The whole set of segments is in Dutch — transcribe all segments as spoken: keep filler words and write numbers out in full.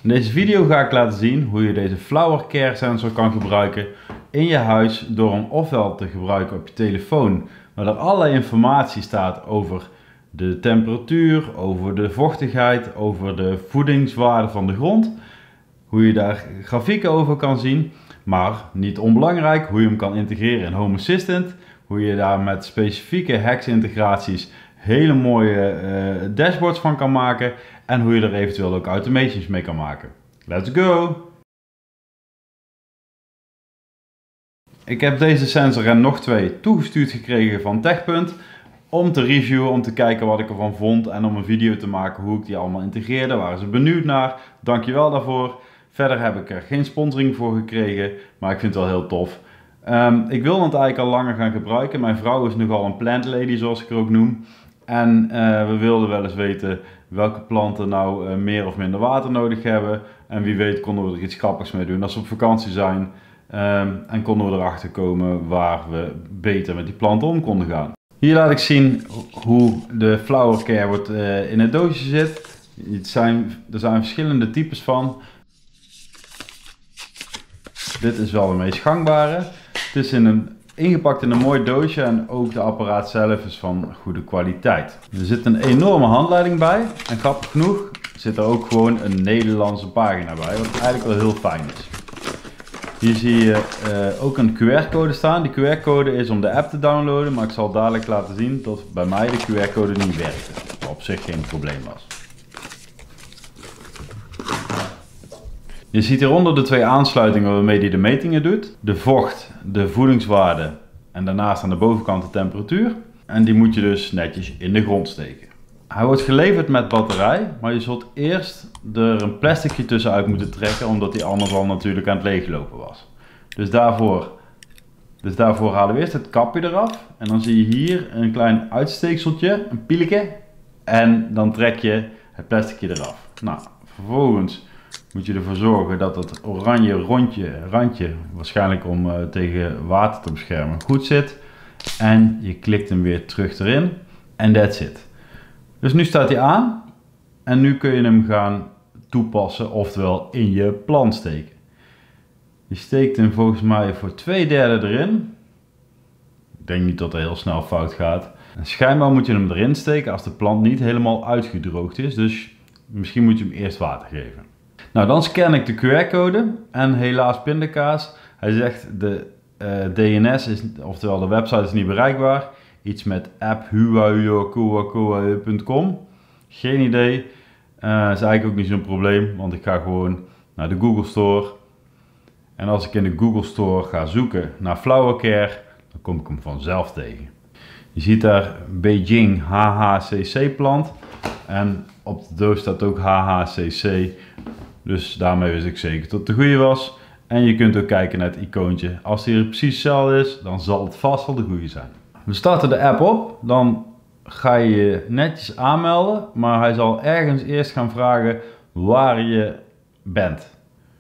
In deze video ga ik laten zien hoe je deze Flower Care sensor kan gebruiken in je huis door hem ofwel te gebruiken op je telefoon, waar er allerlei informatie staat over de temperatuur, over de vochtigheid, over de voedingswaarde van de grond, hoe je daar grafieken over kan zien, maar niet onbelangrijk hoe je hem kan integreren in Home Assistant, hoe je daar met specifieke Hex integraties hele mooie uh, dashboards van kan maken en hoe je er eventueel ook automations mee kan maken. Let's go! Ik heb deze sensor en nog twee toegestuurd gekregen van Techpunt om te reviewen, om te kijken wat ik ervan vond en om een video te maken hoe ik die allemaal integreerde. Waren ze benieuwd naar? Dankjewel daarvoor. Verder heb ik er geen sponsoring voor gekregen, maar ik vind het wel heel tof. Um, ik wil het eigenlijk al langer gaan gebruiken. Mijn vrouw is nogal een plant lady, zoals ik er ook noem. En uh, we wilden wel eens weten welke planten nou uh, meer of minder water nodig hebben. En wie weet konden we er iets grappigs mee doen als we op vakantie zijn. Um, en konden we erachter komen waar we beter met die planten om konden gaan. Hier laat ik zien hoe de Flower Care wordt, uh, in het doosje zit. Het zijn, er zijn verschillende types van. Dit is wel de meest gangbare. Het is in een, ingepakt in een mooi doosje en ook de apparaat zelf is van goede kwaliteit. Er zit een enorme handleiding bij en grappig genoeg zit er ook gewoon een Nederlandse pagina bij, wat eigenlijk wel heel fijn is. Hier zie je uh, ook een Q R-code staan. Die Q R-code is om de app te downloaden, maar ik zal dadelijk laten zien dat bij mij de Q R-code niet werkte. Wat op zich geen probleem was. Je ziet hieronder de twee aansluitingen waarmee hij de metingen doet. De vocht, de voedingswaarde en daarnaast aan de bovenkant de temperatuur. En die moet je dus netjes in de grond steken. Hij wordt geleverd met batterij, maar je zult eerst er een plasticje tussenuit moeten trekken, omdat hij anders al natuurlijk aan het leeglopen was. Dus daarvoor, dus daarvoor halen we eerst het kapje eraf. En dan zie je hier een klein uitsteekseltje, een pieletje. En dan trek je het plasticje eraf. Nou, vervolgens moet je ervoor zorgen dat het oranje rondje, randje, waarschijnlijk om uh, tegen water te beschermen, goed zit. En je klikt hem weer terug erin. En that's it. Dus nu staat hij aan. En nu kun je hem gaan toepassen, oftewel in je plant steken. Je steekt hem volgens mij voor twee derde erin. Ik denk niet dat het heel snel fout gaat. En schijnbaar moet je hem erin steken als de plant niet helemaal uitgedroogd is. Dus misschien moet je hem eerst water geven. Nou, dan scan ik de Q R-code en helaas pindakaas. Hij zegt de uh, D N S, is, oftewel de website is niet bereikbaar. Iets met app huwayokowakowa punt com. Geen idee. Uh, is eigenlijk ook niet zo'n probleem, want ik ga gewoon naar de Google Store. En als ik in de Google Store ga zoeken naar Flower Care, dan kom ik hem vanzelf tegen. Je ziet daar Beijing H H C C plant. En op de doos staat ook H H C C. Dus daarmee wist ik zeker dat het de goede was. En je kunt ook kijken naar het icoontje. Als die er precies hetzelfde is, dan zal het vast wel de goede zijn. We starten de app op. Dan ga je je netjes aanmelden. Maar hij zal ergens eerst gaan vragen waar je bent.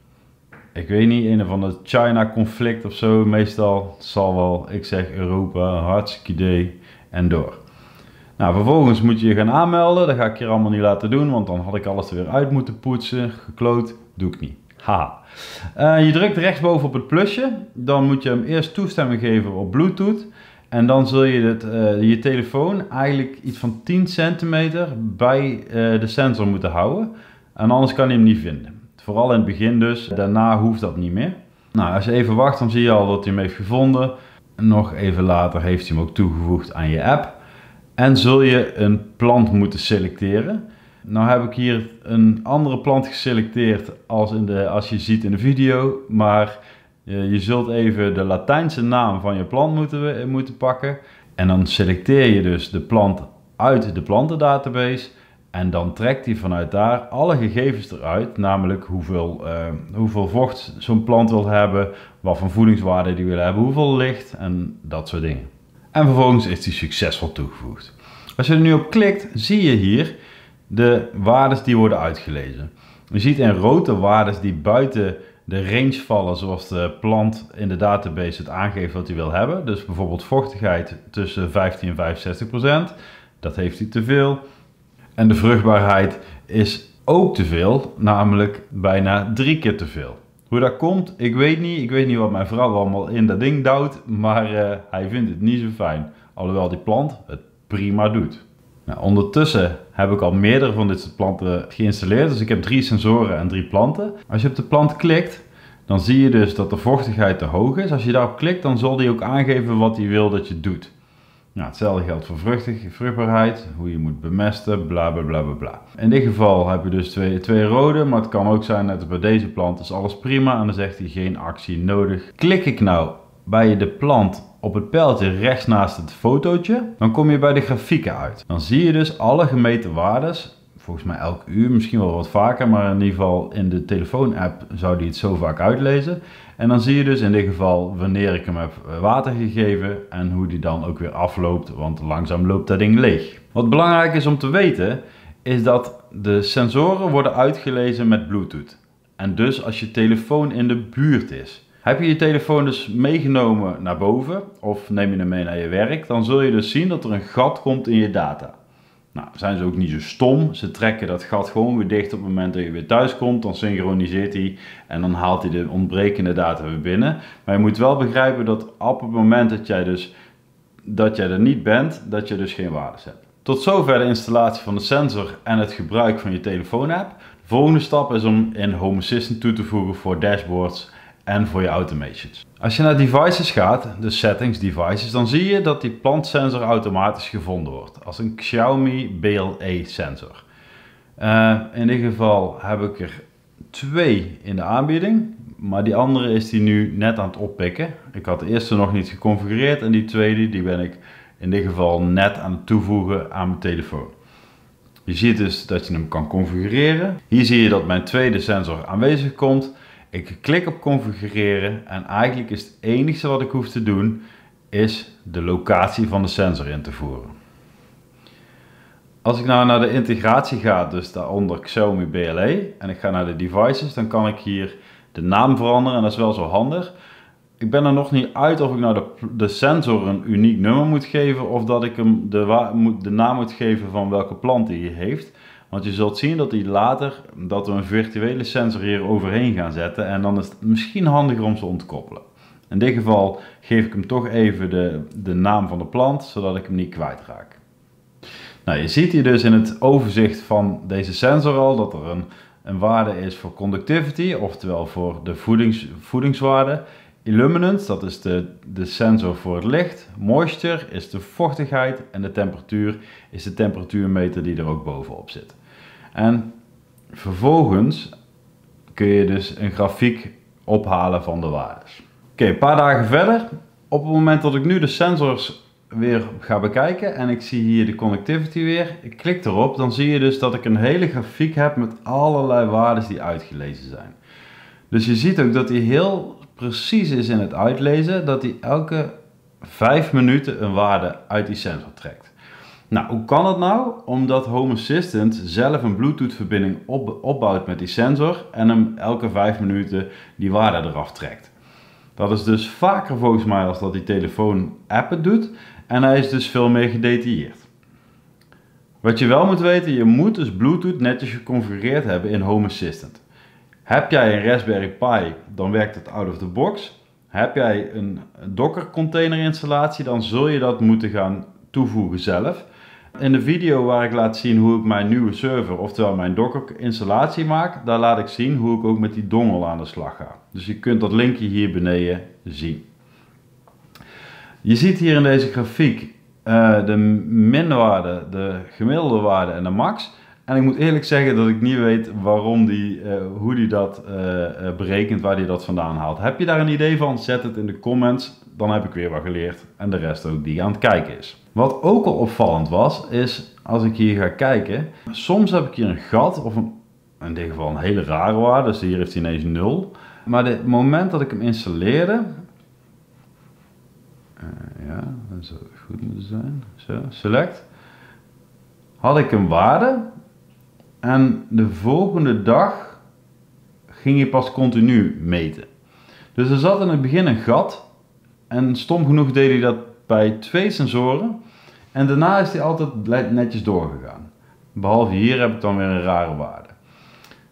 Ik weet niet, een of ander China conflict of zo. Meestal zal wel, ik zeg Europa, hartstikke idee en door. Nou, vervolgens moet je je gaan aanmelden. Dat ga ik hier allemaal niet laten doen, want dan had ik alles er weer uit moeten poetsen. Gekloot, doe ik niet. Haha. Uh, je drukt rechtsboven op het plusje. Dan moet je hem eerst toestemming geven op Bluetooth. En dan zul je het, uh, je telefoon eigenlijk iets van tien centimeter bij uh, de sensor moeten houden. En anders kan je hem niet vinden. Vooral in het begin dus. Daarna hoeft dat niet meer. Nou, als je even wacht, dan zie je al dat hij hem heeft gevonden. En nog even later heeft hij hem ook toegevoegd aan je app. En zul je een plant moeten selecteren. Nou heb ik hier een andere plant geselecteerd als, in de, als je ziet in de video. Maar je, je zult even de Latijnse naam van je plant moeten, moeten pakken. En dan selecteer je dus de plant uit de plantendatabase. En dan trekt hij vanuit daar alle gegevens eruit. Namelijk hoeveel, uh, hoeveel vocht zo'n plant wil hebben. Wat voor voedingswaarde die wil hebben. Hoeveel licht en dat soort dingen. En vervolgens is die succesvol toegevoegd. Als je er nu op klikt, zie je hier de waardes die worden uitgelezen. Je ziet in rood de waardes die buiten de range vallen, zoals de plant in de database het aangeeft wat hij wil hebben. Dus bijvoorbeeld vochtigheid tussen vijftien en vijfenzestig procent. Dat heeft hij te veel. En de vruchtbaarheid is ook te veel, namelijk bijna drie keer te veel. Hoe dat komt, ik weet niet. Ik weet niet wat mijn vrouw allemaal in dat ding duwt, maar uh, hij vindt het niet zo fijn. Alhoewel die plant het prima doet. Nou, ondertussen heb ik al meerdere van dit soort planten geïnstalleerd. Dus ik heb drie sensoren en drie planten. Als je op de plant klikt, dan zie je dus dat de vochtigheid te hoog is. Als je daarop klikt, dan zal die ook aangeven wat hij wil dat je doet. Nou, hetzelfde geldt voor vruchtig, vruchtbaarheid, hoe je moet bemesten, bla bla bla bla bla. In dit geval heb je dus twee, twee rode, maar het kan ook zijn, net als bij deze plant, is alles prima en dan zegt hij geen actie nodig. Klik ik nou bij de plant op het pijltje rechts naast het fotootje, dan kom je bij de grafieken uit. Dan zie je dus alle gemeten waardes, volgens mij elk uur, misschien wel wat vaker, maar in ieder geval in de telefoon-app zou die het zo vaak uitlezen. En dan zie je dus in dit geval wanneer ik hem heb water gegeven en hoe die dan ook weer afloopt, want langzaam loopt dat ding leeg. Wat belangrijk is om te weten, is dat de sensoren worden uitgelezen met Bluetooth. En dus als je telefoon in de buurt is. Heb je je telefoon dus meegenomen naar boven of neem je hem mee naar je werk, dan zul je dus zien dat er een gat komt in je data. Nou, zijn ze ook niet zo stom. Ze trekken dat gat gewoon weer dicht op het moment dat je weer thuis komt. Dan synchroniseert hij en dan haalt hij de ontbrekende data weer binnen. Maar je moet wel begrijpen dat op het moment dat jij dus dat jij er niet bent, dat je dus geen waardes hebt. Tot zover de installatie van de sensor en het gebruik van je telefoonapp. De volgende stap is om in Home Assistant toe te voegen voor dashboards en voor je automations. Als je naar devices gaat, de settings devices, dan zie je dat die plantsensor automatisch gevonden wordt als een Xiaomi B L E sensor. Uh, in dit geval heb ik er twee in de aanbieding, maar die andere is die nu net aan het oppikken. Ik had de eerste nog niet geconfigureerd en die tweede die ben ik in dit geval net aan het toevoegen aan mijn telefoon. Je ziet dus dat je hem kan configureren. Hier zie je dat mijn tweede sensor aanwezig komt. Ik klik op configureren en eigenlijk is het enige wat ik hoef te doen is de locatie van de sensor in te voeren. Als ik nou naar de integratie ga, dus daaronder Xiaomi B L E en ik ga naar de devices, dan kan ik hier de naam veranderen en dat is wel zo handig. Ik ben er nog niet uit of ik nou de, de sensor een uniek nummer moet geven of dat ik hem de, de naam moet geven van welke plant hij heeft. Want je zult zien dat hij later, dat we een virtuele sensor hier overheen gaan zetten en dan is het misschien handiger om ze te ontkoppelen. In dit geval geef ik hem toch even de, de naam van de plant, zodat ik hem niet kwijtraak. Nou, je ziet hier dus in het overzicht van deze sensor al dat er een, een waarde is voor conductivity, oftewel voor de voedings, voedingswaarde. Illuminance, dat is de, de sensor voor het licht. Moisture is de vochtigheid en de temperatuur is de temperatuurmeter die er ook bovenop zit. En vervolgens kun je dus een grafiek ophalen van de waardes. Oké, okay, een paar dagen verder. Op het moment dat ik nu de sensors weer ga bekijken en ik zie hier de connectivity weer, ik klik erop, dan zie je dus dat ik een hele grafiek heb met allerlei waardes die uitgelezen zijn. Dus je ziet ook dat hij heel precies is in het uitlezen, dat hij elke vijf minuten een waarde uit die sensor trekt. Nou, hoe kan dat nou? Omdat Home Assistant zelf een Bluetooth verbinding op, opbouwt met die sensor en hem elke vijf minuten die waarde eraf trekt. Dat is dus vaker volgens mij als dat die telefoon app het doet en hij is dus veel meer gedetailleerd. Wat je wel moet weten, je moet dus Bluetooth netjes geconfigureerd hebben in Home Assistant. Heb jij een Raspberry Pi, dan werkt het out of the box. Heb jij een Docker container installatie, dan zul je dat moeten gaan toevoegen zelf. In de video waar ik laat zien hoe ik mijn nieuwe server, oftewel mijn Docker installatie maak, daar laat ik zien hoe ik ook met die dongle aan de slag ga. Dus je kunt dat linkje hier beneden zien. Je ziet hier in deze grafiek uh, de minwaarde, de gemiddelde waarde en de max. En ik moet eerlijk zeggen dat ik niet weet waarom die, uh, hoe die dat uh, uh, berekent, waar die dat vandaan haalt. Heb je daar een idee van? Zet het in de comments, dan heb ik weer wat geleerd. En de rest ook die aan het kijken is. Wat ook al opvallend was, is als ik hier ga kijken, soms heb ik hier een gat, of een, in dit geval een hele rare waarde, dus hier heeft hij ineens nul. Maar het moment dat ik hem installeerde, uh, ja, dat zou goed moeten zijn, zo, select, had ik een waarde. En de volgende dag ging hij pas continu meten. Dus er zat in het begin een gat. En stom genoeg deed hij dat bij twee sensoren. En daarna is hij altijd netjes doorgegaan. Behalve hier heb ik dan weer een rare waarde.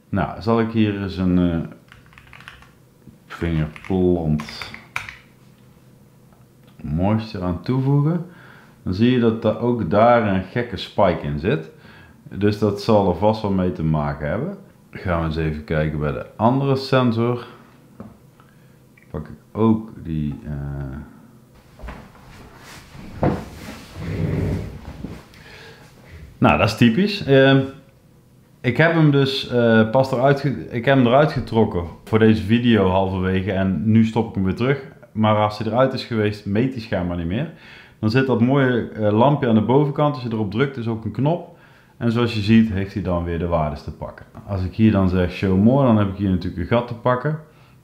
Nou, zal ik hier eens een uh, vingerplant moisture aan toevoegen. Dan zie je dat er ook daar een gekke spike in zit. Dus dat zal er vast wel mee te maken hebben. Dan gaan we eens even kijken bij de andere sensor. Pak ik ook die... Uh... Nou, dat is typisch. Uh, ik heb hem dus uh, pas eruit, ik heb hem eruit getrokken voor deze video halverwege en nu stop ik hem weer terug. Maar als hij eruit is geweest, meet hij schijnbaar niet meer. Dan zit dat mooie uh, lampje aan de bovenkant. Als je erop drukt is ook een knop. En zoals je ziet heeft hij dan weer de waardes te pakken. Als ik hier dan zeg show more, dan heb ik hier natuurlijk een gat te pakken.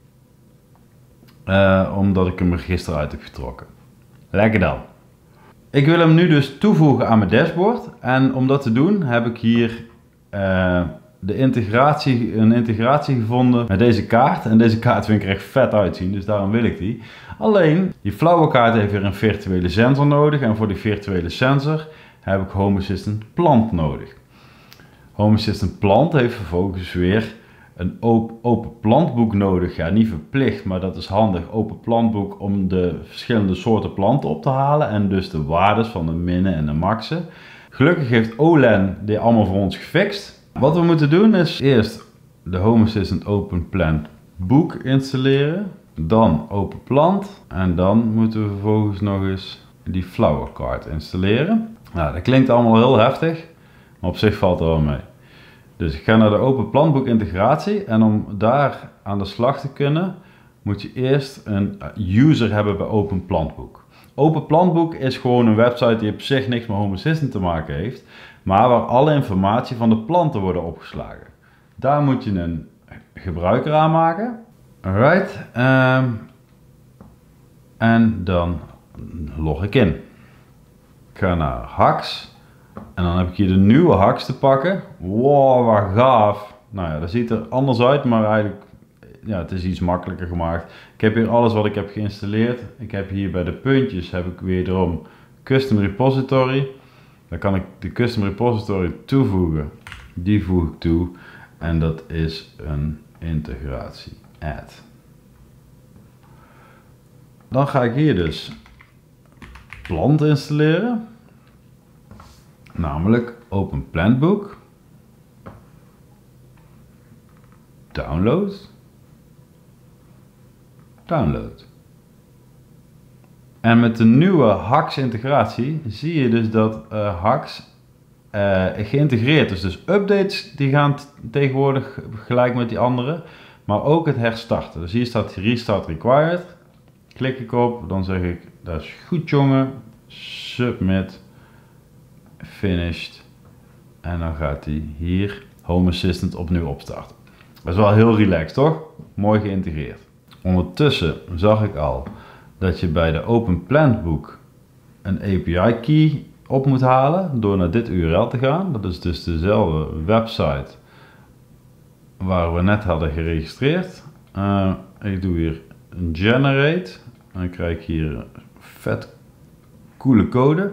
Uh, omdat ik hem er gisteren uit heb getrokken. Lekker dan. Ik wil hem nu dus toevoegen aan mijn dashboard. En om dat te doen heb ik hier uh, de integratie, een integratie gevonden met deze kaart. En deze kaart vind ik er echt vet uitzien, dus daarom wil ik die. Alleen, die flauwe kaart heeft weer een virtuele sensor nodig. En voor die virtuele sensor heb ik Home Assistant Plant nodig. Home Assistant Plant heeft vervolgens weer een open plantboek nodig. Ja, niet verplicht, maar dat is handig. Open plantboek om de verschillende soorten planten op te halen. En dus de waardes van de minnen en de maxen. Gelukkig heeft Olen dit allemaal voor ons gefixt. Wat we moeten doen is eerst de Home Assistant Open Plant Book installeren. Dan Open Plant. En dan moeten we vervolgens nog eens die Flower Card installeren. Nou, dat klinkt allemaal heel heftig. Maar op zich valt er wel mee. Dus ik ga naar de Open Plantboek integratie en om daar aan de slag te kunnen moet je eerst een user hebben bij Open Plantboek. Open Plantboek is gewoon een website die op zich niks met Home Assistant te maken heeft, maar waar alle informatie van de planten worden opgeslagen. Daar moet je een gebruiker aanmaken. Alright. Um, en dan log ik in. Ik ga naar Hacks. En dan heb ik hier de nieuwe Hacks te pakken. Wow, wat gaaf. Nou ja, dat ziet er anders uit, maar eigenlijk, ja, het is iets makkelijker gemaakt. Ik heb hier alles wat ik heb geïnstalleerd. Ik heb hier bij de puntjes, heb ik wederom Custom Repository. Dan kan ik de Custom Repository toevoegen. Die voeg ik toe. En dat is een integratie. Add. Dan ga ik hier dus plant installeren. Namelijk Open Plantbook, download, download. En met de nieuwe Hacks integratie zie je dus dat uh, Hacks uh, geïntegreerd is. Dus updates die gaan tegenwoordig gelijk met die andere, maar ook het herstarten. Dus hier staat restart required. Klik ik op, dan zeg ik dat is goed jongen, submit. Finished. En dan gaat hij hier Home Assistant opnieuw opstarten. Dat is wel heel relaxed, toch? Mooi geïntegreerd. Ondertussen zag ik al dat je bij de Open Plantbook een A P I key op moet halen door naar dit U R L te gaan. Dat is dus dezelfde website waar we net hadden geregistreerd. Uh, ik doe hier een generate. En dan krijg ik hier een vet coole code.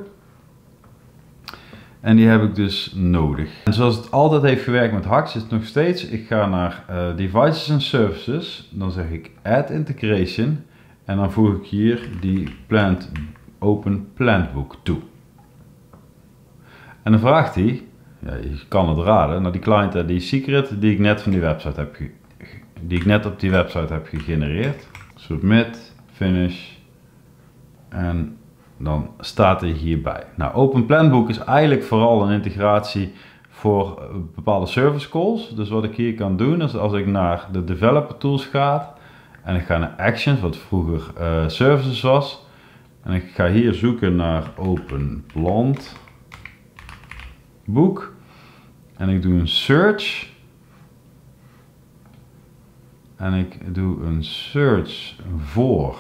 En die heb ik dus nodig. En zoals het altijd heeft gewerkt met Hacks is het nog steeds. Ik ga naar uh, Devices and Services. Dan zeg ik Add Integration. En dan voeg ik hier die plant, Open Plantbook toe. En dan vraagt hij, ja, je kan het raden, naar die client I D secret die ik net van die website heb ge, die ik net op die website heb gegenereerd. Submit, finish. En dan staat hij hierbij. Nou, Open Plantbook is eigenlijk vooral een integratie voor bepaalde service calls. Dus wat ik hier kan doen is als ik naar de developer tools ga en ik ga naar actions, wat vroeger uh, services was. En ik ga hier zoeken naar Open Plantbook. En ik doe een search. En ik doe een search voor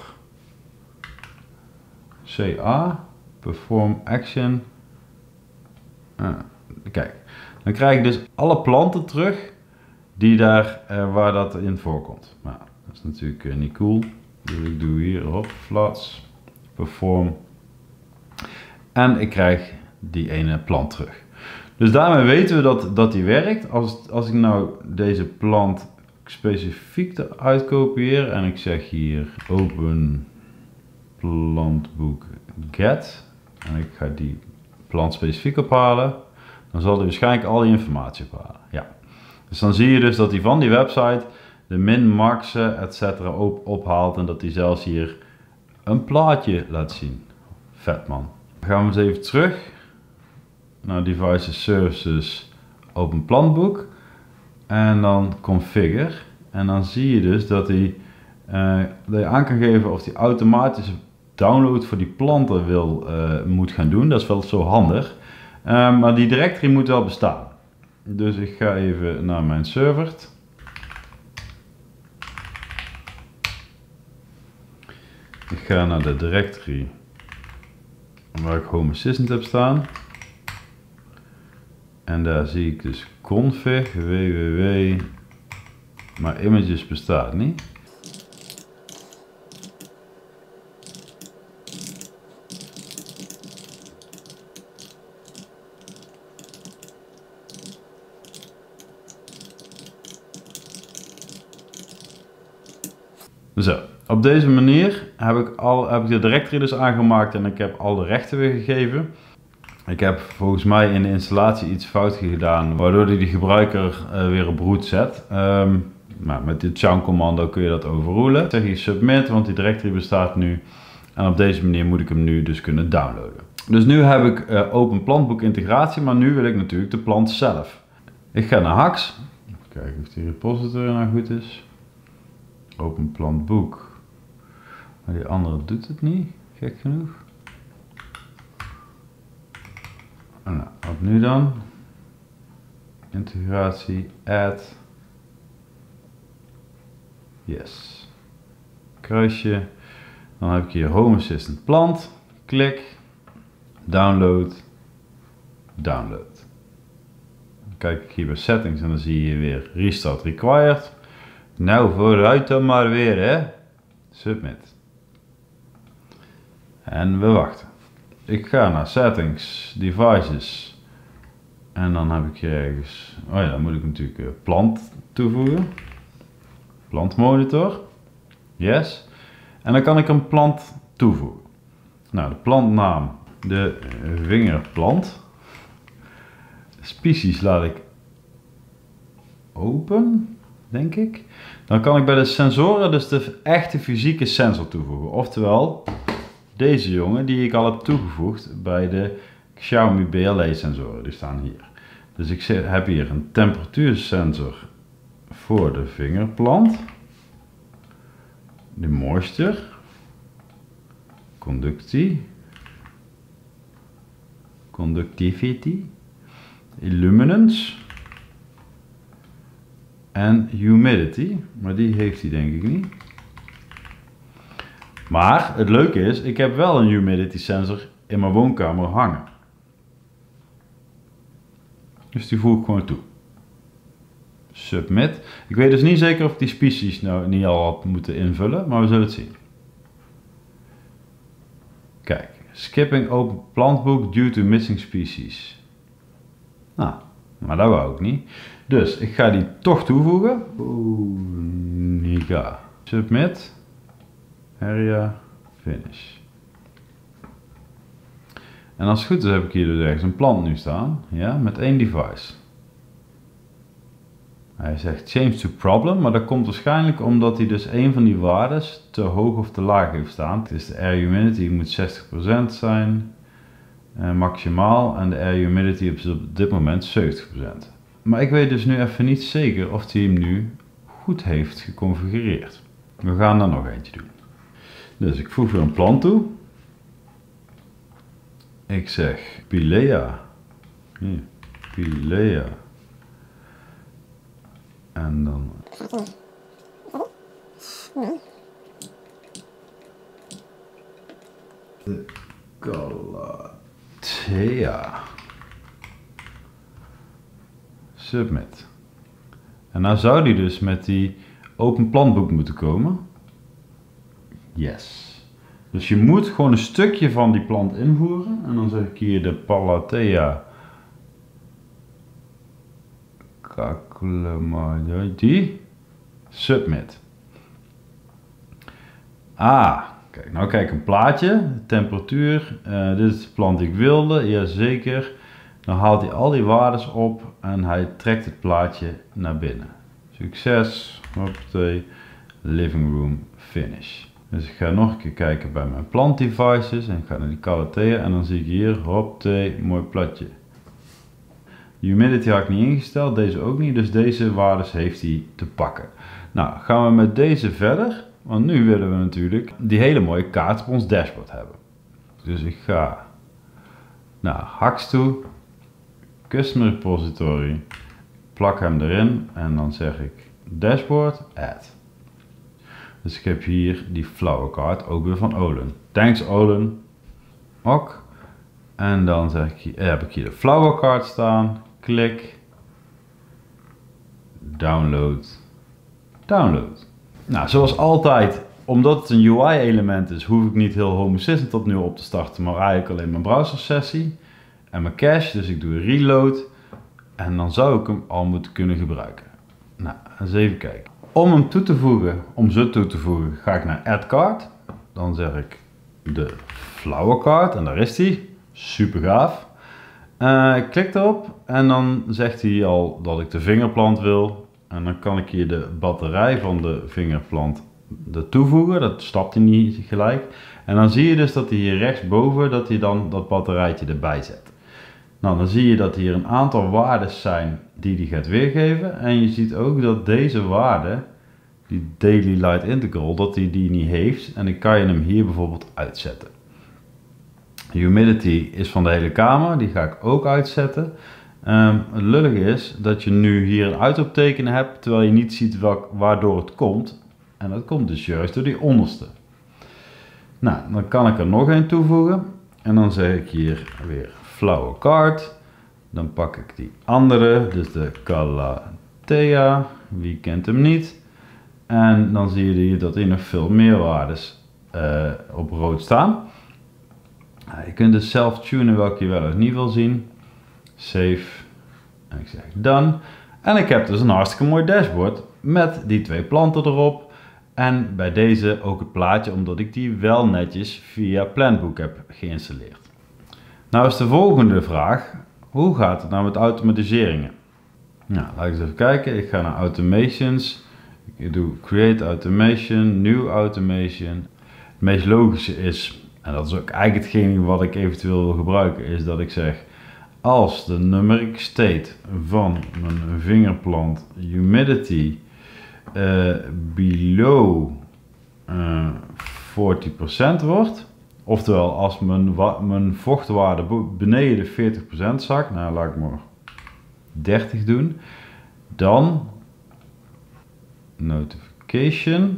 C A, perform action. Ah, kijk, dan krijg ik dus alle planten terug die daar, uh, waar dat in voorkomt. Nou, dat is natuurlijk uh, niet cool. Dus ik doe hier op flats, perform. En ik krijg die ene plant terug. Dus daarmee weten we dat, dat die werkt. Als, als ik nou deze plant specifiek eruit kopieer en ik zeg hier open plantboek get en ik ga die plant specifiek ophalen, dan zal hij waarschijnlijk al die informatie ophalen. Ja. Dus dan zie je dus dat hij van die website de min, maxen, et cetera op, ophaalt en dat hij zelfs hier een plaatje laat zien. Vet man. Dan gaan we eens even terug naar Devices, Services, Open Plantboek en dan Configure. En dan zie je dus dat hij uh, dat je aan kan geven of hij automatische download voor die planten wil, uh, moet gaan doen. Dat is wel zo handig. Uh, maar die directory moet wel bestaan. Dus ik ga even naar mijn server. Ik ga naar de directory waar ik Home Assistant heb staan. En daar zie ik dus config www, maar images bestaat niet. Zo, op deze manier heb ik, al, heb ik de directory dus aangemaakt en ik heb al de rechten weer gegeven. Ik heb volgens mij in de installatie iets fout gedaan, waardoor hij de gebruiker uh, weer op root zet. Um, nou, met dit chown commando kun je dat overrulen. Zeg je submit, want die directory bestaat nu. En op deze manier moet ik hem nu dus kunnen downloaden. Dus nu heb ik uh, open plantboek integratie, maar nu wil ik natuurlijk de plant zelf. Ik ga naar Hax. Even kijken of die repository nou goed is. Open plantboek. Maar die andere doet het niet, gek genoeg. Nou, wat nu dan? Integratie, add. Yes. Kruisje. Dan heb ik hier Home Assistant plant. Klik. Download. Download. Dan kijk ik hier bij settings en dan zie je weer restart required. Nou, vooruit dan maar weer, hè. Submit. En we wachten. Ik ga naar settings, devices. En dan heb ik hier ergens, oh ja, dan moet ik natuurlijk plant toevoegen. Plantmonitor. Yes. En dan kan ik een plant toevoegen. Nou, de plantnaam, de vingerplant. Species laat ik open, denk ik. Dan kan ik bij de sensoren dus de echte fysieke sensor toevoegen. Oftewel, deze jongen die ik al heb toegevoegd bij de Xiaomi B L E sensoren. Die staan hier. Dus ik heb hier een temperatuursensor voor de vingerplant. De moisture. Conductie. Conductivity. Illuminance. En humidity. Maar die heeft hij denk ik niet. Maar het leuke is, ik heb wel een humidity sensor in mijn woonkamer hangen. Dus die voeg ik gewoon toe. Submit. Ik weet dus niet zeker of ik die species nou niet al had moeten invullen, maar we zullen het zien. Kijk, skipping open plantbook due to missing species. Nou, maar dat wou ik niet. Dus ik ga die toch toevoegen. Onika. Submit. Area. Finish. En als het goed is heb ik hier dus ergens een plant nu staan. Ja, met één device. Hij zegt change to problem, maar dat komt waarschijnlijk omdat hij dus een van die waardes te hoog of te laag heeft staan. Het is de air humidity moet zestig procent zijn, eh, maximaal, en de air humidity is op dit moment zeventig procent. Maar ik weet dus nu even niet zeker of hij hem nu goed heeft geconfigureerd. We gaan er nog eentje doen. Dus ik voeg weer een plant toe. Ik zeg Pilea. Hier, Pilea. En dan de Calathea. Submit. En nou zou die dus met die open plantboek moeten komen. Yes. Dus je moet gewoon een stukje van die plant invoeren. En dan zeg ik hier de Calathea die submit. Ah, kijk, nou kijk een plaatje, temperatuur, uh, dit is de plant die ik wilde, jazeker. Dan haalt hij al die waardes op en hij trekt het plaatje naar binnen. Succes, hoppatee, living room finish. Dus ik ga nog een keer kijken bij mijn plant devices en ik ga naar die Calathea en dan zie ik hier, hoppatee, mooi platje. Humidity had ik niet ingesteld, deze ook niet, dus deze waardes heeft hij te pakken. Nou, gaan we met deze verder, want nu willen we natuurlijk die hele mooie kaart op ons dashboard hebben. Dus ik ga naar Hacks toe, Custom Repository, plak hem erin en dan zeg ik dashboard, add. Dus ik heb hier die flower card, ook weer van Olin. Thanks Olin. Ok. En dan zeg ik hier, heb ik hier de flower card staan. Klik. Download. Download. Nou, zoals altijd, omdat het een U I element is, hoef ik niet heel Home Assistant opnieuw op te starten, maar eigenlijk alleen mijn browser sessie en mijn cache. Dus ik doe reload en dan zou ik hem al moeten kunnen gebruiken. Nou, eens even kijken. Om hem toe te voegen, om ze toe te voegen, ga ik naar Add Card. Dan zeg ik de flower card en daar is die. Super gaaf. Uh, ik klik erop en dan zegt hij al dat ik de vingerplant wil. En dan kan ik hier de batterij van de vingerplant er toevoegen. Dat stapt hij niet gelijk. En dan zie je dus dat hij hier rechtsboven, dat hij dan dat batterijtje erbij zet. Nou, dan zie je dat hier een aantal waarden zijn die hij gaat weergeven. En je ziet ook dat deze waarde, die Daily Light Integral, dat hij die niet heeft. En dan kan je hem hier bijvoorbeeld uitzetten. Humidity is van de hele kamer, die ga ik ook uitzetten. Um, het lullige is dat je nu hier een uitroepteken hebt, terwijl je niet ziet welk, waardoor het komt. En dat komt dus juist door die onderste. Nou, dan kan ik er nog een toevoegen. En dan zeg ik hier weer flower card. Dan pak ik die andere, dus de Calathea. Wie kent hem niet? En dan zie je hier dat hier nog veel meer waardes uh, op rood staan. Je kunt dus zelf tunen welke je wel of niet wil zien. Save. En ik zeg done. En ik heb dus een hartstikke mooi dashboard met die twee planten erop. En bij deze ook het plaatje, omdat ik die wel netjes via Plantbook heb geïnstalleerd. Nou is de volgende vraag. Hoe gaat het nou met automatiseringen? Nou, laat ik eens even kijken. Ik ga naar Automations. Ik doe Create Automation, New Automation. Het meest logische is, en dat is ook eigenlijk hetgene wat ik eventueel wil gebruiken, is dat ik zeg, als de numeric state van mijn vingerplant humidity uh, below uh, veertig procent wordt, oftewel als mijn, mijn vochtwaarde beneden de veertig procent zakt, nou laat ik maar dertig doen, dan notification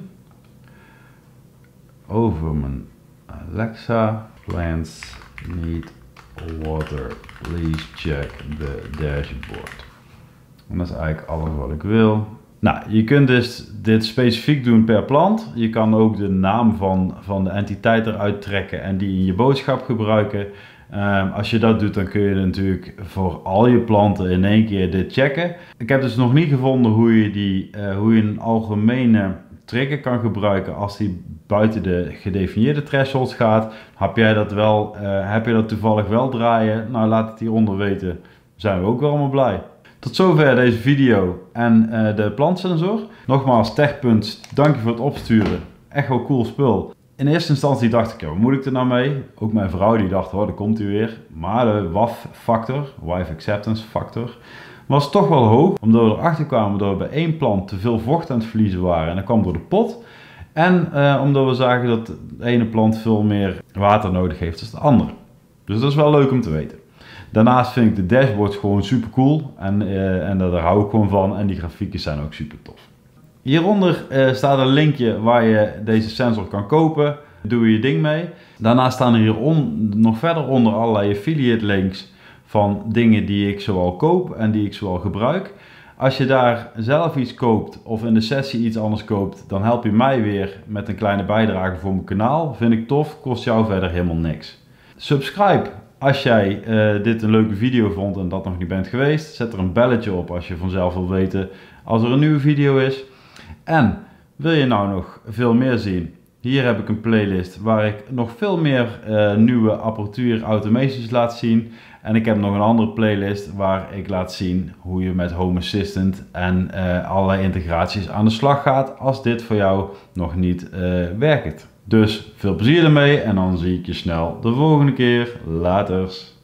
over mijn Alexa, plants need water, please check the dashboard. En dat is eigenlijk alles wat ik wil. Nou, je kunt dus dit specifiek doen per plant. Je kan ook de naam van, van de entiteit eruit trekken en die in je boodschap gebruiken. Um, als je dat doet, dan kun je natuurlijk voor al je planten in één keer dit checken. Ik heb dus nog niet gevonden hoe je, die, uh, hoe je een algemene trigger kan gebruiken als die buiten de gedefinieerde thresholds gaat. Heb jij dat wel, uh, heb je dat toevallig wel draaien? Nou, laat het hieronder weten. Zijn we ook wel allemaal blij. Tot zover deze video en uh, de plantsensor. Nogmaals, Techpunt, dank je voor het opsturen. Echt wel cool spul. In eerste instantie dacht ik, ja, wat moet ik er nou mee? Ook mijn vrouw die dacht, oh, daar komt hij weer. Maar de W A F factor, Wife Acceptance factor, was toch wel hoog. Omdat we erachter kwamen dat we bij één plant te veel vocht aan het verliezen waren. En dat kwam door de pot. En uh, omdat we zagen dat de ene plant veel meer water nodig heeft dan de andere. Dus dat is wel leuk om te weten. Daarnaast vind ik de dashboards gewoon super cool. En, uh, en daar hou ik gewoon van. En die grafieken zijn ook super tof. Hieronder uh, staat een linkje waar je deze sensor kan kopen. Doe je ding mee. Daarnaast staan er hier on, nog verder onder allerlei affiliate links van dingen die ik zowel koop en die ik zowel gebruik. Als je daar zelf iets koopt of in de sessie iets anders koopt, dan help je mij weer met een kleine bijdrage voor mijn kanaal. Vind ik tof, kost jou verder helemaal niks. Subscribe Als jij uh, dit een leuke video vond en dat nog niet bent geweest, zet er een belletje op als je vanzelf wil weten als er een nieuwe video is. En wil je nou nog veel meer zien? Hier heb ik een playlist waar ik nog veel meer uh, nieuwe apparatuur automations laat zien. En ik heb nog een andere playlist waar ik laat zien hoe je met Home Assistant en uh, allerlei integraties aan de slag gaat als dit voor jou nog niet uh, werkt. Dus veel plezier ermee en dan zie ik je snel de volgende keer. Laters.